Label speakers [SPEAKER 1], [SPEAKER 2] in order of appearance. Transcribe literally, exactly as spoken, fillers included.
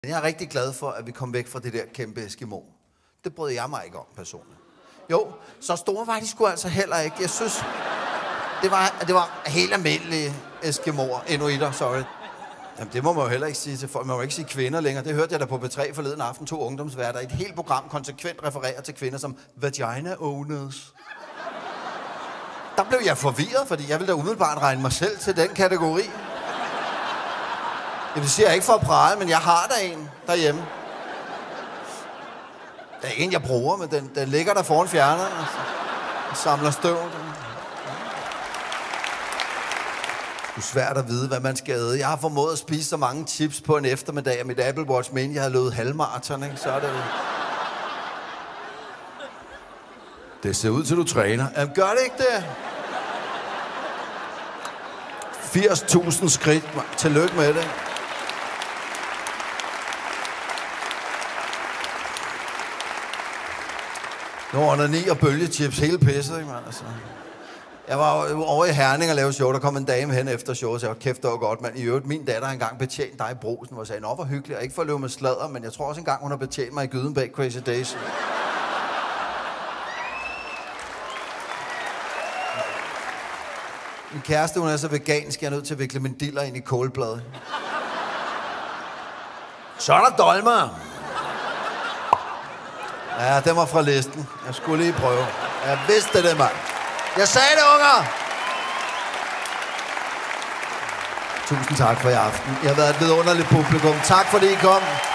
[SPEAKER 1] Jeg er rigtig glad for, at vi kom væk fra det der kæmpe Eskimo. Det brød jeg mig ikke om, personligt. Jo, så store var de sgu altså heller ikke. Jeg synes, det var, det var helt almindelige Eskimoer. Inuitter, sorry. Jamen, det må man jo heller ikke sige til folk. Man må jo ikke sige kvinder længere. Det hørte jeg da på B tre forleden aften. To ungdomsværter i et helt program konsekvent refererer til kvinder som vagina owners. Der blev jeg forvirret, fordi jeg ville da umiddelbart regne mig selv til den kategori. Jeg vil sige, jeg ikke for at prale, men jeg har der en derhjemme. Der er en, jeg bruger, men den, den ligger der foran fjerneren og samler støv. Det er svært at vide, hvad man skal æde. Jeg har formået at spise så mange chips på en eftermiddag, og mit Apple Watch mente, jeg havde løbet halvmarathon, ikke? Så er det... Det ser ud til, du træner. Jamen, gør det ikke det? firs tusind skridt. Tillykke med det. Nu under ni og bølgechips, hele pisset, ikke, mand? Altså. Jeg var over i Herning og lavede show, der kom en dame hen efter showet, og jeg sagde, kæft, det var godt, mand. I øvrigt, min datter har engang betjent dig i Brugsen, hvor jeg sagde, nå, hvor hyggeligt, og ikke for at løbe med sladder, men jeg tror også engang, hun har betjent mig i gyden bag Crazy Days. Min kæreste, hun er så vegansk, jeg er nødt til at vikle min diller ind i kålbladet. Så er der dolmer. Ja, den var fra listen. Jeg skulle lige prøve. Jeg vidste det, mand. Jeg sagde det, unger! Tusind tak for i aften. I har været et vidunderligt publikum. Tak fordi I kom.